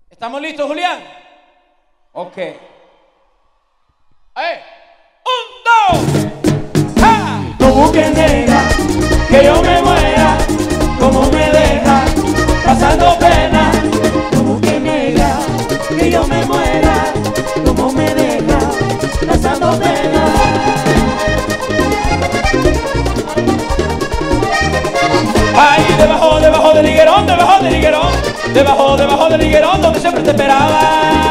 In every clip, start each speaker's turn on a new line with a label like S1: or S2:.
S1: ¿Estamos listos, Julián? Ok. ¡Un, dos! ¡Ja!
S2: No busques negra, que yo me muera, como me deja, pasando pena. No busques negra, que yo me muera, como me deja, pasando pena.
S1: Ahí debajo del higuerón, debajo del higuerón, debajo del higuerón donde siempre te esperaba.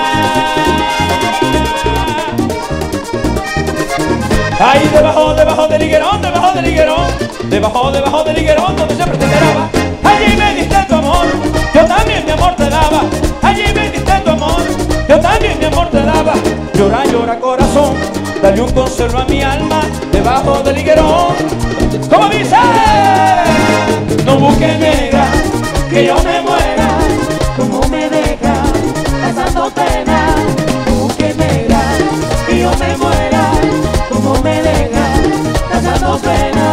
S1: Ahí debajo del higuerón, debajo del higuerón donde siempre te esperaba. Allí me diste tu amor, yo también mi amor te daba. Allí me diste tu amor, yo también mi amor te daba. Llora, llora corazón, dale un consuelo a mi alma debajo del higuerón. ¿Cómo dice?
S2: No busques negra, que yo me muera, como me deja, pasando pena. No busques negra, que yo me muera, como me deja, pasando pena.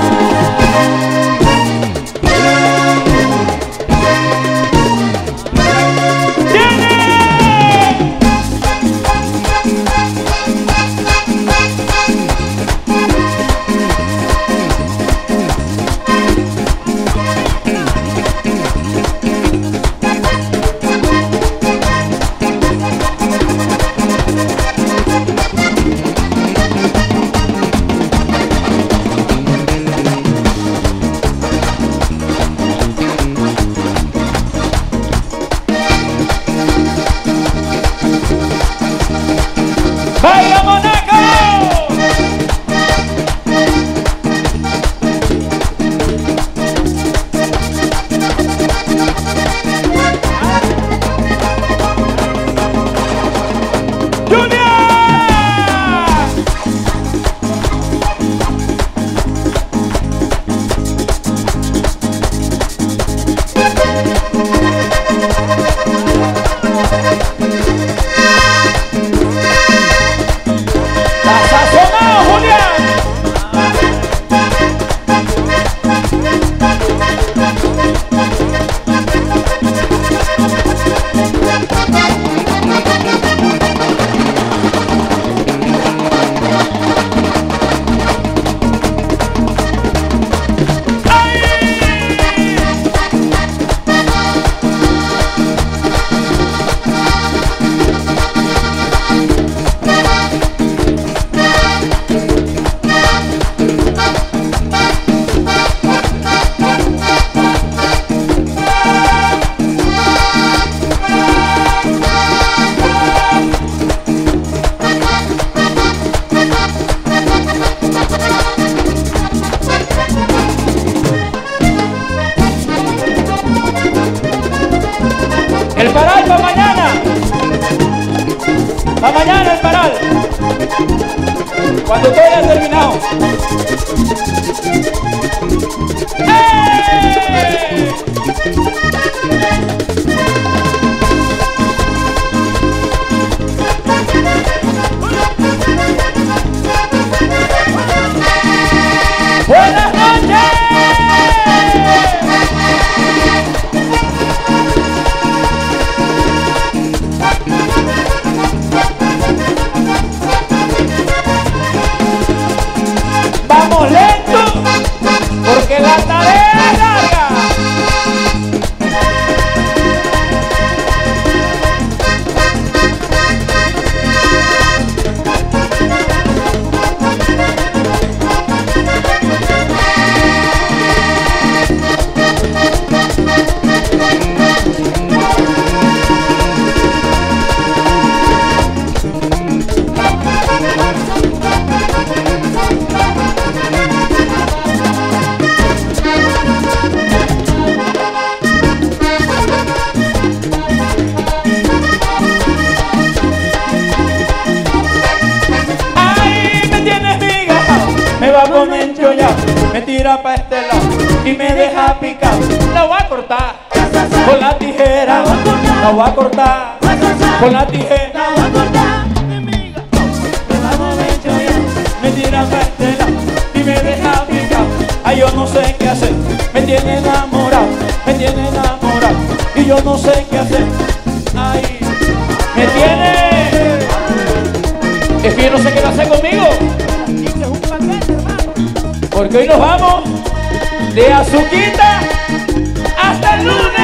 S1: ¡Vaya Monaco! ¡Julián! ¡Estás sazonado, Julián! El paral para mañana. Para mañana el paral. Cuando todo haya terminado. ¡Eh! ¡Buenas noches! Vamos lento, porque la tarea es larga. Me tira pa' este lado y me deja picado. La voy a cortar con la tijera. La voy a cortar con la tijera.
S2: La voy a cortar,
S1: me tira pa' este lado y me deja picado. Ay, yo no sé qué hacer. Me tiene enamorado y yo no sé qué hacer. Ay. ¿Qué tiene? Es que yo no sé qué va a hacer conmigo. Porque hoy nos vamos de Azuquita hasta el lunes.